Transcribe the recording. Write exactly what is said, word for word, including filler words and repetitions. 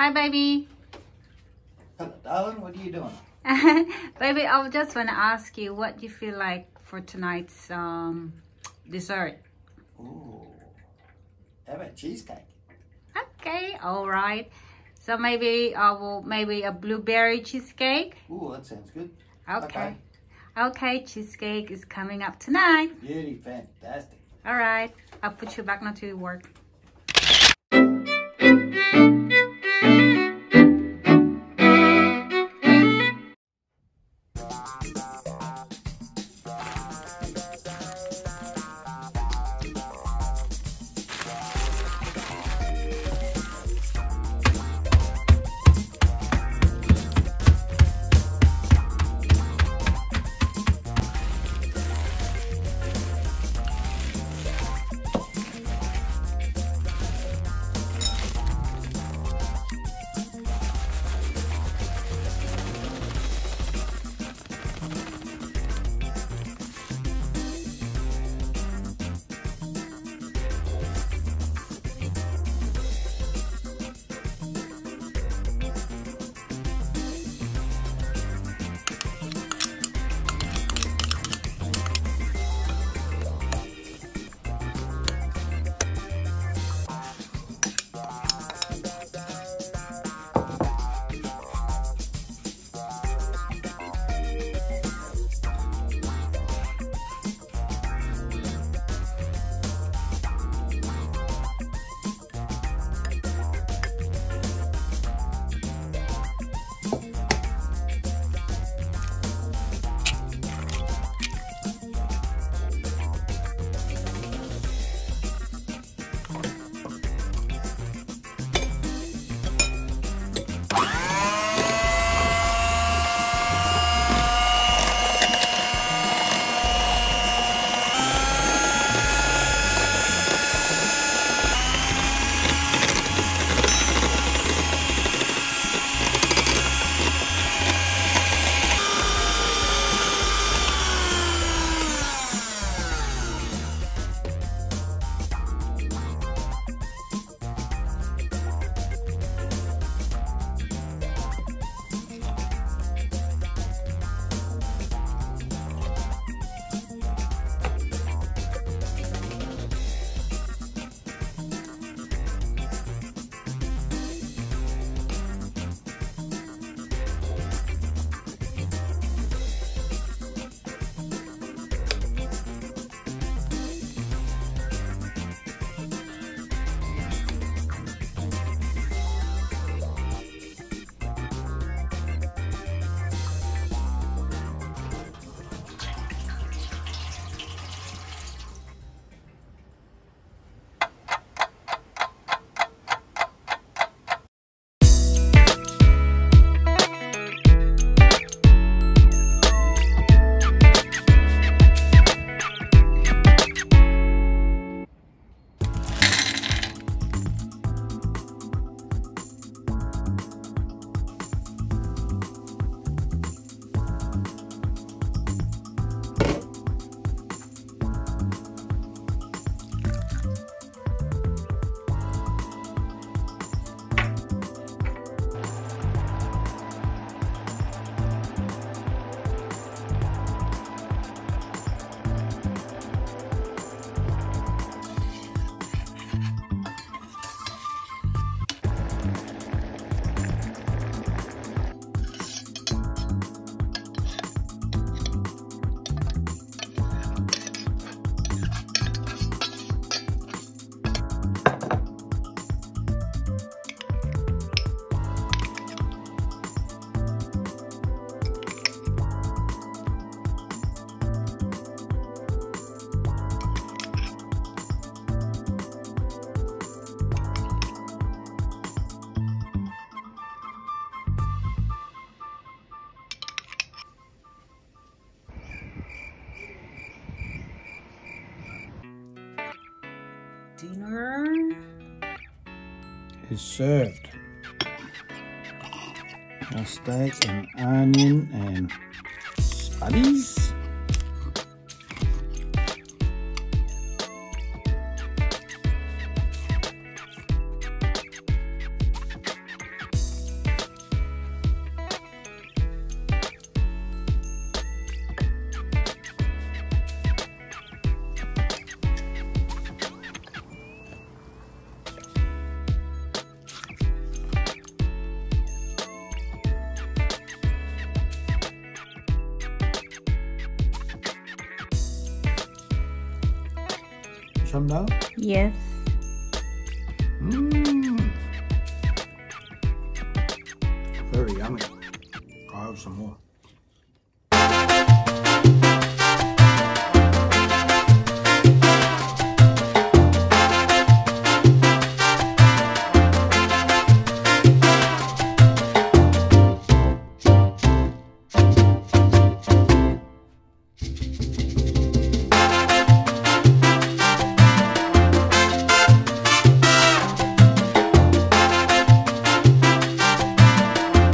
Hi, baby. Hello, darling. What are you doing? Baby, I just want to ask you what you feel like for tonight's um, dessert. Ooh. How about cheesecake? Okay, all right. So maybe I will maybe a blueberry cheesecake. Ooh, that sounds good. Okay. Okay, okay cheesecake is coming up tonight. Beauty, fantastic. All right, I'll put you back now to work. Dinner is served. Our steak and onion and spuddies. some now? Yes. Mmm. Very yummy. I'll have some more.